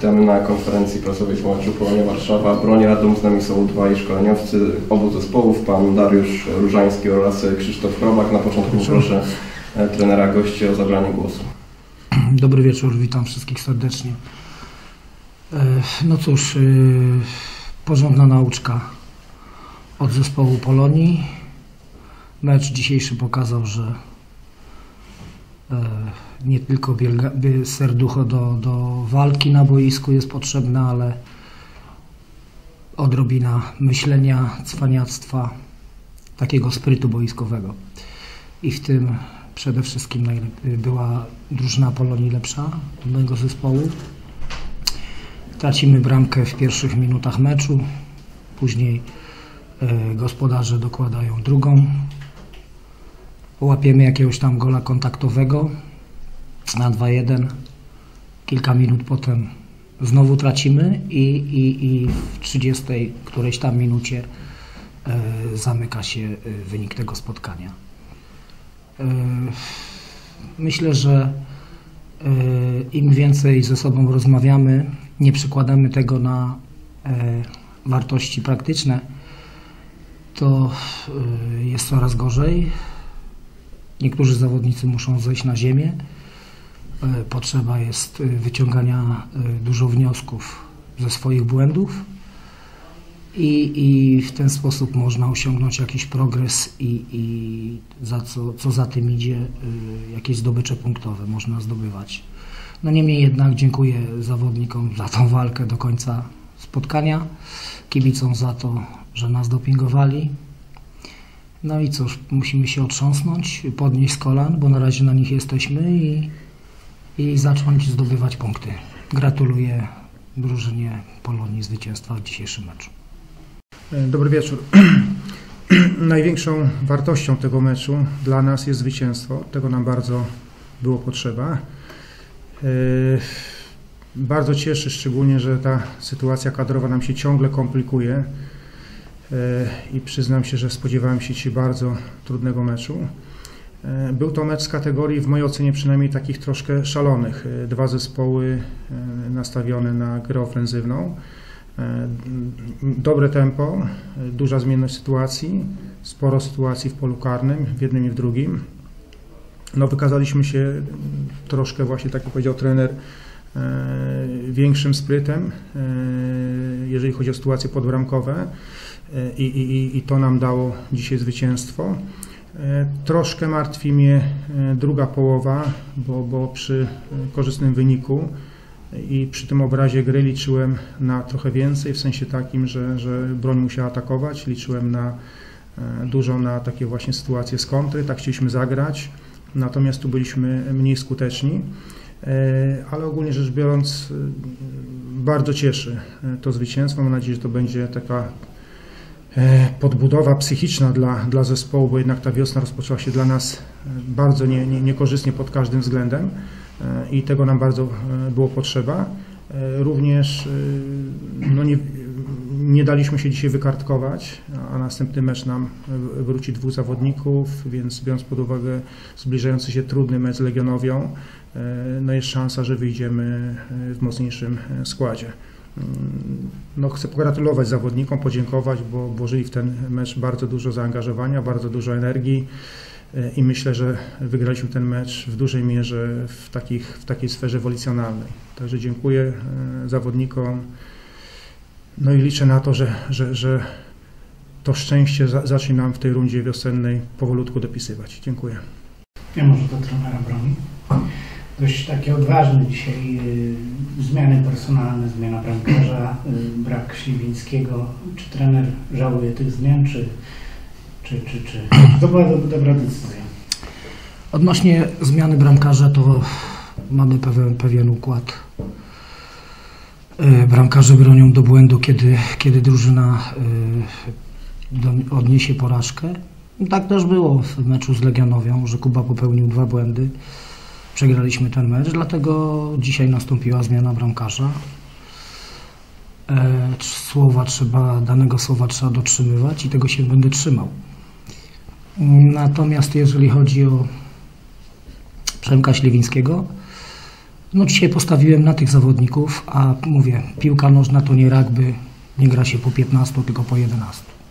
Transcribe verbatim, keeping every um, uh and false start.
Witamy na konferencji prasowej po meczu Polonia Warszawa. Broń Radom, z nami są dwaj szkoleniowcy obu zespołów, pan Dariusz Różański oraz Krzysztof Chrobak. Na początku proszę trenera gości o zabranie głosu. Dobry wieczór, witam wszystkich serdecznie. No cóż, porządna nauczka od zespołu Polonii. Mecz dzisiejszy pokazał, że nie tylko serducho do, do walki na boisku jest potrzebne, ale odrobina myślenia, cwaniactwa, takiego sprytu boiskowego. I w tym przede wszystkim była drużyna Polonii lepsza od mojego zespołu. Tracimy bramkę w pierwszych minutach meczu, później y, gospodarze dokładają drugą. Łapiemy jakiegoś tam gola kontaktowego na dwa jeden. Kilka minut potem znowu tracimy i, i, i w trzydziestej którejś tam minucie y, zamyka się y, wynik tego spotkania. Y, myślę, że y, im więcej ze sobą rozmawiamy, nie przykładamy tego na y, wartości praktyczne, to y, jest coraz gorzej. Niektórzy zawodnicy muszą zejść na ziemię. Potrzeba jest wyciągania dużo wniosków ze swoich błędów i, i w ten sposób można osiągnąć jakiś progres i, i za co, co za tym idzie, jakieś zdobycze punktowe można zdobywać. No niemniej jednak dziękuję zawodnikom za tą walkę do końca spotkania, kibicom za to, że nas dopingowali. No i cóż, musimy się otrząsnąć, podnieść z kolan, bo na razie na nich jesteśmy i, i zacząć zdobywać punkty. Gratuluję drużynie Polonii zwycięstwa w dzisiejszym meczu. Dobry wieczór. Największą wartością tego meczu dla nas jest zwycięstwo. Tego nam bardzo było potrzeba. Bardzo cieszy szczególnie, że ta sytuacja kadrowa nam się ciągle komplikuje. I przyznam się, że spodziewałem się dzisiaj bardzo trudnego meczu. Był to mecz z kategorii, w mojej ocenie przynajmniej takich troszkę szalonych. Dwa zespoły nastawione na grę ofensywną. Dobre tempo, duża zmienność sytuacji, sporo sytuacji w polu karnym, w jednym i w drugim. No, wykazaliśmy się troszkę właśnie, tak jak powiedział trener, większym sprytem, jeżeli chodzi o sytuacje podbramkowe. I, i, i to nam dało dzisiaj zwycięstwo. Troszkę martwi mnie druga połowa, bo, bo przy korzystnym wyniku i przy tym obrazie gry liczyłem na trochę więcej, w sensie takim, że, że broń musiała atakować, liczyłem na dużo na takie właśnie sytuacje z kontry, tak chcieliśmy zagrać, natomiast tu byliśmy mniej skuteczni. Ale ogólnie rzecz biorąc bardzo cieszy to zwycięstwo. Mam nadzieję, że to będzie taka podbudowa psychiczna dla, dla zespołu, bo jednak ta wiosna rozpoczęła się dla nas bardzo nie, nie, niekorzystnie pod każdym względem i tego nam bardzo było potrzeba. Również no nie, nie daliśmy się dzisiaj wykartkować, a następny mecz nam wróci dwóch zawodników, więc biorąc pod uwagę zbliżający się trudny mecz z Legionowią, no jest szansa, że wyjdziemy w mocniejszym składzie. No, chcę pogratulować zawodnikom, podziękować, bo włożyli w ten mecz bardzo dużo zaangażowania, bardzo dużo energii i myślę, że wygraliśmy ten mecz w dużej mierze w, takich, w takiej sferze wolicjonalnej. Także dziękuję zawodnikom, no i liczę na to, że, że, że to szczęście za, zacznie nam w tej rundzie wiosennej powolutku dopisywać. Dziękuję. Ja może do trenera broni. Dość takie odważne dzisiaj y, zmiany personalne, zmiana bramkarza, y, brak Śliwińskiego. Czy trener żałuje tych zmian, czy, czy, czy, czy, czy to była dobra decyzja? Odnośnie zmiany bramkarza to mamy pewien, pewien układ. Y, bramkarze bronią do błędu, kiedy, kiedy drużyna y, do, odniesie porażkę. Tak też było w meczu z Legionowią, że Kuba popełnił dwa błędy. Przegraliśmy ten mecz, dlatego dzisiaj nastąpiła zmiana bramkarza. E, słowa trzeba, danego słowa trzeba dotrzymywać i tego się będę trzymał. Natomiast jeżeli chodzi o Przemka Śliwińskiego, No dzisiaj postawiłem na tych zawodników, a mówię, piłka nożna to nie rugby, nie gra się po piętnastu, tylko po jedenastu.